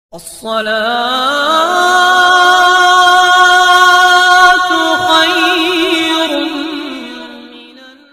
الصلاة خير من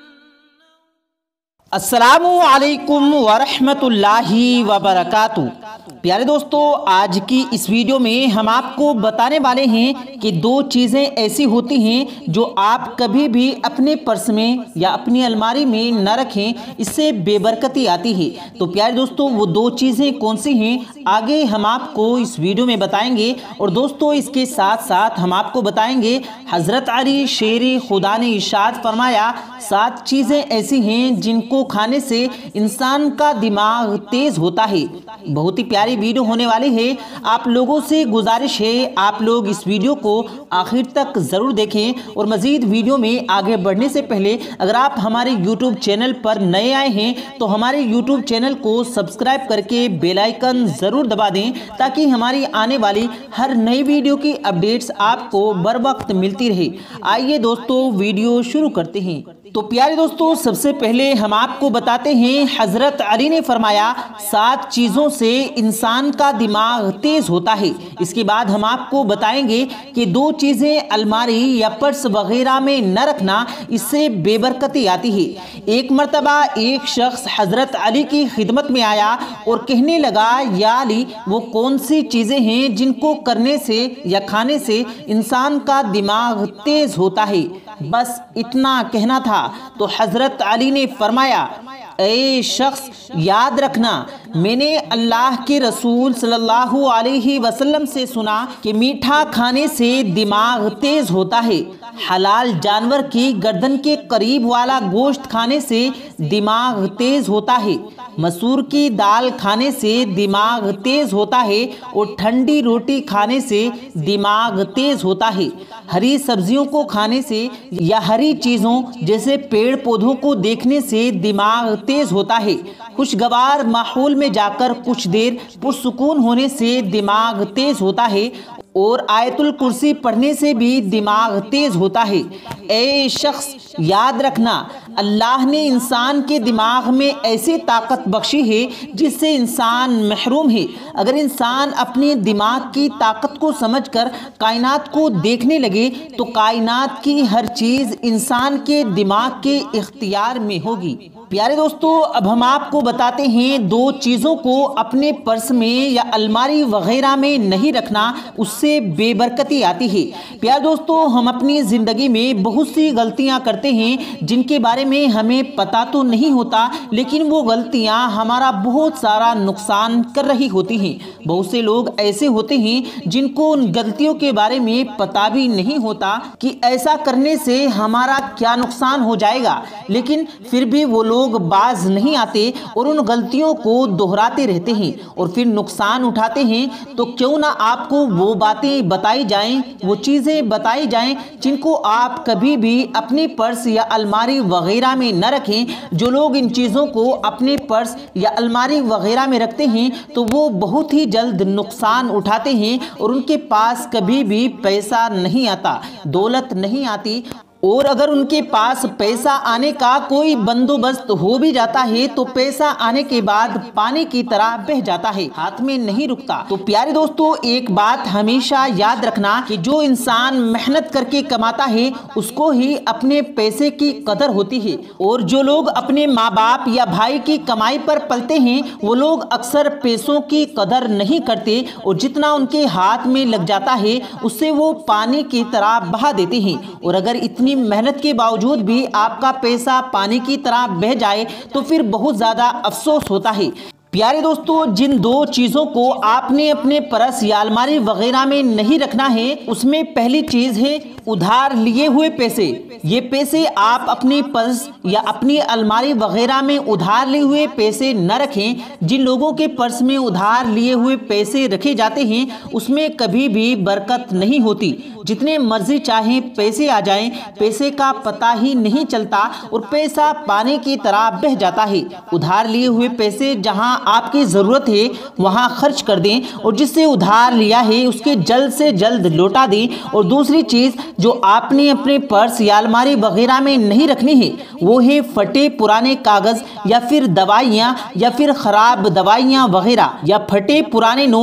السلام علیکم ورحمۃ اللہ وبرکاتہ۔ پیارے دوستو، آج کی اس ویڈیو میں ہم آپ کو بتانے والے ہیں کہ دو چیزیں ایسی ہوتی ہیں جو آپ کبھی بھی اپنے پرس میں یا اپنی الماری میں نہ رکھیں، اس سے بے برکتی آتی ہے۔ تو پیارے دوستو، وہ دو چیزیں کون سی ہیں آگے ہم آپ کو اس ویڈیو میں بتائیں گے۔ اور دوستو، اس کے ساتھ ساتھ ہم آپ کو بتائیں گے حضرت علی شیر خدا نے ارشاد فرمایا 7 چیزیں ایسی ہیں جن کو کھانے سے انسان کا دماغ تیز ہوتا ہے۔ بہت ہی پیاری ویڈیو ہونے والی ہے۔ آپ لوگوں سے گزارش ہے آپ لوگ اس ویڈیو کو آخر تک ضرور دیکھیں، اور مزید ویڈیو میں آگے بڑھنے سے پہلے اگر آپ ہمارے یوٹیوب چینل پر نئے آئے ہیں تو ہمارے یوٹیوب چینل کو سبسکرائب کر کے بیل آئیکن ضرور دبا دیں تاکہ ہماری آنے والی ہر نئی ویڈیو کی اپڈیٹس آپ کو بر وقت ملتی رہے۔ آئیے دوستو، ویڈیو شروع کرتے ہیں۔ تو پیارے دوستو، سب سے پہلے ہم آپ کو بتاتے ہیں حضرت علی نے فرمایا 7 چیزوں سے انسان کا دماغ تیز ہوتا ہے۔ اس کے بعد ہم آپ کو بتائیں گے کہ 2 چیزیں الماری یا پرس وغیرہ میں نہ رکھنا، اس سے بے برکتی آتی ہے۔ ایک مرتبہ ایک شخص حضرت علی کی خدمت میں آیا اور کہنے لگا، یا علی، وہ کون سی چیزیں ہیں جن کو کرنے سے یا کھانے سے انسان کا دماغ تیز ہوتا ہے؟ بس اتنا کہنا تھا تو حضرت علی نے فرمایا، اے شخص، یاد رکھنا، میں نے اللہ کے رسول صلی اللہ علیہ وسلم سے سنا کہ میٹھا کھانے سے دماغ تیز ہوتا ہے، حلال جانور کی گردن کے قریب والا گوشت کھانے سے دماغ تیز ہوتا ہے، مسور کی دال کھانے سے دماغ تیز ہوتا ہے، اور ٹھنڈی روٹی کھانے سے دماغ تیز ہوتا ہے، ہری سبزیوں کو کھانے سے یا ہری چیزوں جیسے پیڑ پودوں کو دیکھنے سے دماغ تیز ہوتا ہے، خوشگوار ماحول میں جا کر کچھ دیر پرسکون ہونے سے دماغ تیز ہوتا ہے، اور آیت الکرسی پڑھنے سے بھی دماغ تیز ہوتا ہے۔ اے شخص، یاد رکھنا، اللہ نے انسان کے دماغ میں ایسی طاقت بخشی ہے جس سے انسان محروم ہے۔ اگر انسان اپنے دماغ کی طاقت کو سمجھ کر کائنات کو دیکھنے لگے تو کائنات کی ہر چیز انسان کے دماغ کے اختیار میں ہوگی۔ پیارے دوستو، اب ہم آپ کو بتاتے ہیں 2 چیزوں کو اپنے پرس میں یا الماری وغیرہ میں نہیں رکھنا، اس سے بے برکتی آتی ہے۔ پیارے دوستو، ہم اپنی زندگی میں بہت سی غلطیاں کرتے ہیں جن کے بارے میں ہمیں پتہ تو نہیں ہوتا، لیکن وہ غلطیاں ہمارا بہت سارا نقصان کر رہی ہوتی ہیں۔ بہت سے لوگ ایسے ہوتے ہیں جن کو ان غلطیوں کے بارے میں پتہ بھی نہیں ہوتا کہ ایسا کرنے سے ہمارا کیا نقصان ہو جائے گا، لیکن پھر بھی وہ لوگ باز نہیں آتے اور ان غلطیوں کو دہراتے رہتے ہیں اور پھر نقصان اٹھاتے ہیں۔ تو کیوں نہ آپ کو وہ باتیں بتائی جائیں، وہ چیزیں بتائی جائیں جن کو آپ کبھی بھی اپنے پرس یا الماری وغیرہ میں نہ رکھیں۔ جو لوگ ان چیزوں کو اپنے پرس یا الماری وغیرہ میں رکھتے ہیں تو وہ بہت ہی جلد نقصان اٹھاتے ہیں، اور ان کے پاس کبھی بھی پیسہ نہیں آتا، دولت نہیں آتی، اور اگر ان کے پاس پیسہ آنے کا کوئی بندوبست ہو بھی جاتا ہے تو پیسہ آنے کے بعد پانی کی طرح بہہ جاتا ہے، ہاتھ میں نہیں رکتا۔ تو پیارے دوستو، ایک بات ہمیشہ یاد رکھنا کہ جو انسان محنت کر کے کماتا ہے اس کو ہی اپنے پیسے کی قدر ہوتی ہے، اور جو لوگ اپنے ماں باپ یا بھائی کی کمائی پر پلتے ہیں وہ لوگ اکثر پیسوں کی قدر نہیں کرتے، اور جتنا ان کے ہاتھ میں لگ جاتا ہے اس سے وہ پانی کی طرح بہا دیتے ہیں۔ اور اگر اتنی محنت کے باوجود بھی آپ کا پیسہ پانی کی طرح بہہ جائے تو پھر بہت زیادہ افسوس ہوتا ہے۔ پیارے دوستو، جن 2 چیزوں کو آپ نے اپنے پرس یا الماری وغیرہ میں نہیں رکھنا ہے، اس میں پہلی چیز ہے ادھار لیے ہوئے پیسے۔ یہ پیسے آپ اپنے پرس یا اپنی الماری وغیرہ میں ادھار لیے ہوئے پیسے نہ رکھیں۔ جن لوگوں کے پرس میں ادھار لیے ہوئے پیسے رکھے جاتے ہیں اس میں کبھی بھی برکت نہیں ہوتی، جتنے مرضی چاہیں پیسے آ جائیں، پیسے کا پتہ ہی نہیں چلتا اور پیسہ پانی کی طرح بہہ جاتا ہے۔ ادھار لیے ہوئے پیسے جہاں آپ کی ضرورت ہے وہاں خرچ کر دیں، اور جس سے ادھار لیا ہے اس کے جلد سے جلد لوٹا دیں۔ اور دوسری چیز جو آپ نے اپنے پرس یا الماری وغیرہ میں نہیں رکھنی ہے وہ ہے پھٹے پرانے کاغذ یا پھر دوائیاں یا پھر خراب دوائیاں وغیرہ، یا پھٹے پرانے نوٹ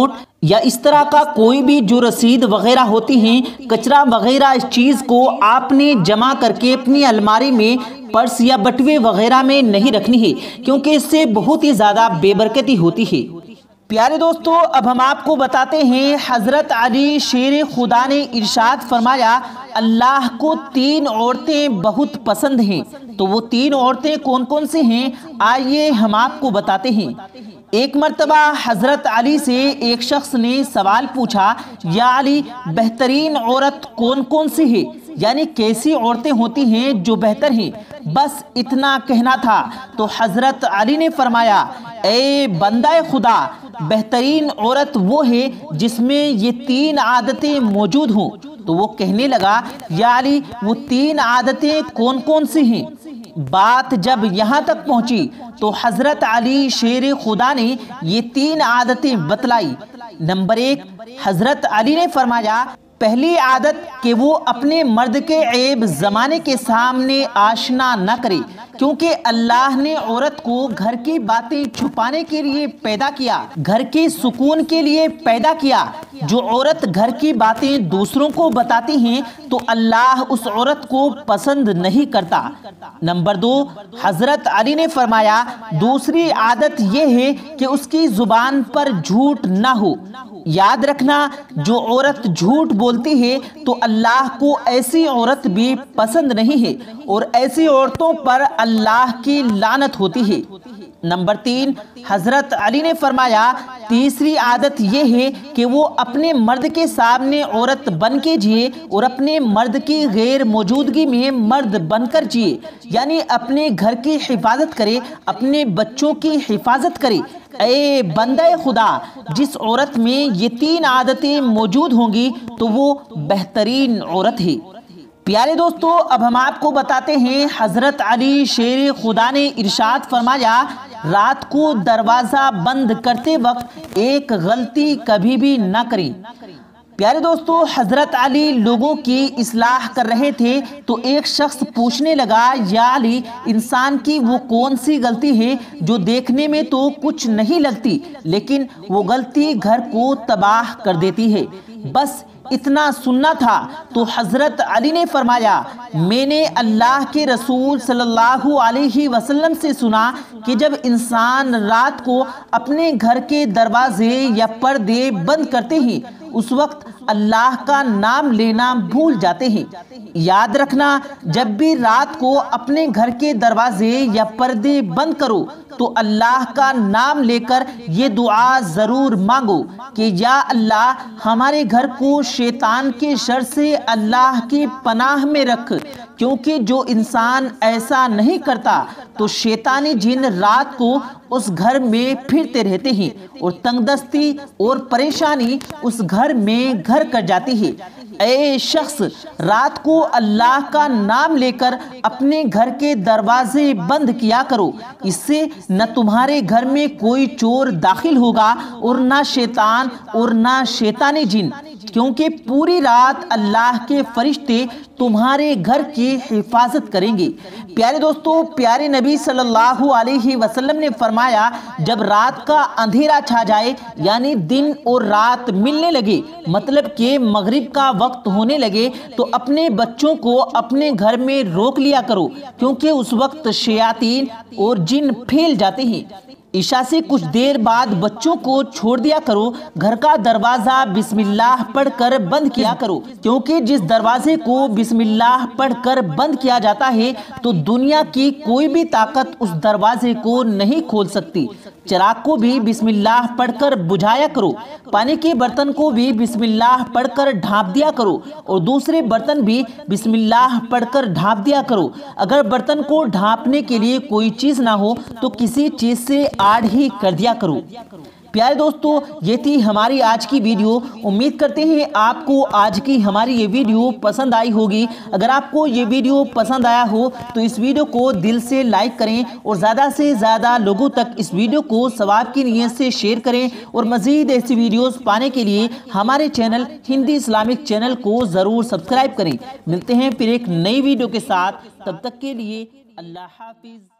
یا اس طرح کا کوئی بھی جو رسید وغیرہ ہوتی ہیں، کچرا وغیرہ، اس چیز کو آپ نے جمع کر کے اپنی الماری میں، پرس یا بٹوے وغیرہ میں نہیں رکھنی ہے، کیونکہ اس سے بہت ہی زیادہ بے برکتی ہوتی ہے۔ پیارے دوستو، اب ہم آپ کو بتاتے ہیں حضرت علی شیر خدا نے ارشاد فرمایا، اللہ کو 3 عورتیں بہت پسند ہیں۔ تو وہ 3 عورتیں کون کون سی ہیں، آئیے ہم آپ کو بتاتے ہیں۔ ایک مرتبہ حضرت علی سے ایک شخص نے سوال پوچھا، یا علی، بہترین عورت کون کون سی ہے؟ یعنی کیسی عورتیں ہوتی ہیں جو بہتر ہیں؟ بس اتنا کہنا تھا تو حضرت علی نے فرمایا، اے بندہ خدا، بہترین عورت وہ ہے جس میں یہ 3 عادتیں موجود ہوں۔ تو وہ کہنے لگا، یا علی، وہ 3 عادتیں کون کون سی ہیں؟ بات جب یہاں تک پہنچی تو حضرت علی شیر خدا نے یہ 3 عادتیں بتلائی۔ نمبر 1، حضرت علی نے فرمایا، پہلی عادت کہ وہ اپنے مرد کے عیب زمانے کے سامنے آشنا نہ کرے، کیونکہ اللہ نے عورت کو گھر کی باتیں چھپانے کے لیے پیدا کیا، گھر کے سکون کے لیے پیدا کیا۔ جو عورت گھر کی باتیں دوسروں کو بتاتی ہیں تو اللہ اس عورت کو پسند نہیں کرتا۔ نمبر 2، حضرت علی نے فرمایا، دوسری عادت یہ ہے کہ اس کی زبان پر جھوٹ نہ ہو۔ یاد رکھنا، جو عورت جھوٹ بولتی ہے تو اللہ کو ایسی عورت بھی پسند نہیں ہے، اور ایسی عورتوں پر اللہ کی لعنت ہوتی ہے۔ نمبر 3، حضرت علی نے فرمایا، تیسری عادت یہ ہے کہ وہ اپنے مرد کے سامنے عورت بن کے جیے اور اپنے مرد کی غیر موجودگی میں مرد بن کر جیے، یعنی اپنے گھر کی حفاظت کرے، اپنے بچوں کی حفاظت کرے۔ اے بندہ خدا، جس عورت میں یہ 3 عادتیں موجود ہوں گی تو وہ بہترین عورت ہے۔ پیارے دوستو، اب ہم آپ کو بتاتے ہیں حضرت علی شیر خدا نے ارشاد فرمایا، رات کو دروازہ بند کرتے وقت ایک غلطی کبھی بھی نہ کریں۔ پیارے دوستو، حضرت علی لوگوں کی اصلاح کر رہے تھے تو ایک شخص پوچھنے لگا، یا علی، انسان کی وہ کون سی غلطی ہے جو دیکھنے میں تو کچھ نہیں لگتی لیکن وہ غلطی گھر کو تباہ کر دیتی ہے؟ بس اتنا سننا تھا تو حضرت علی نے فرمایا، میں نے اللہ کے رسول صلی اللہ علیہ وسلم سے سنا کہ جب انسان رات کو اپنے گھر کے دروازے یا پردے بند کرتے ہیں اس وقت اللہ کا نام لینا بھول جاتے ہیں۔ یاد رکھنا، جب بھی رات کو اپنے گھر کے دروازے یا پردے بند کرو تو اللہ کا نام لے کر یہ دعا ضرور مانگو کہ یا اللہ، ہمارے گھر کو شیطان کے شر سے اللہ کی پناہ میں رکھ، کیونکہ جو انسان ایسا نہیں کرتا تو شیطانی جن رات کو اس گھر میں پھرتے رہتے ہیں اور تنگ دستی اور پریشانی اس گھر میں گھر کر جاتی ہے۔ اے شخص، رات کو اللہ کا نام لے کر اپنے گھر کے دروازے بند کیا کرو، اس سے نہ تمہارے گھر میں کوئی چور داخل ہوگا اور نہ شیطان اور نہ شیطانی جن، کیونکہ پوری رات اللہ کے فرشتے تمہارے گھر کی حفاظت کریں گے۔ پیارے دوستو، پیارے نبی صلی اللہ علیہ وسلم نے فرمایا، جب رات کا اندھیرا چھا جائے یعنی دن اور رات ملنے لگے، مطلب کہ مغرب کا وقت ہونے لگے، تو اپنے بچوں کو اپنے گھر میں روک لیا کرو، کیونکہ اس وقت شیاطین اور جن پھیل جاتے ہیں۔ عشاء سے کچھ دیر بعد بچوں کو چھوڑ دیا کرو، گھر کا دروازہ بسم اللہ پڑھ کر بند کیا کرو، کیونکہ جس دروازے کو بسم اللہ پڑھ کر بند کیا جاتا ہے تو دنیا کی کوئی بھی طاقت اس دروازے کو نہیں کھول سکتی۔ چراغ کو بھی بسم اللہ پڑھ کر بجھایا کرو، پانی کے برتن کو بھی بسم اللہ پڑھ کر ڈھانپ دیا کرو اور دوسرے برتن بھی بسم اللہ پڑھ کر ڈھانپ دیا کرو۔ اگر برتن کو ڈھانپنے کے لیے کوئی چیز نہ ہو تو کسی چیز سے آڑ ہی کر دیا کرو۔ پیارے دوستو، یہ تھی ہماری آج کی ویڈیو۔ امید کرتے ہیں آپ کو آج کی ہماری یہ ویڈیو پسند آئی ہوگی۔ اگر آپ کو یہ ویڈیو پسند آیا ہو تو اس ویڈیو کو دل سے لائک کریں اور زیادہ سے زیادہ لوگوں تک اس ویڈیو کو ثواب کی نیت سے شیئر کریں، اور مزید ایسی ویڈیوز پانے کے لیے ہمارے چینل ہندی اسلامک چینل کو ضرور سبسکرائب کریں۔ ملتے ہیں پھر ایک نئی ویڈیو کے ساتھ، تب تک کے لیے اللہ حافظ۔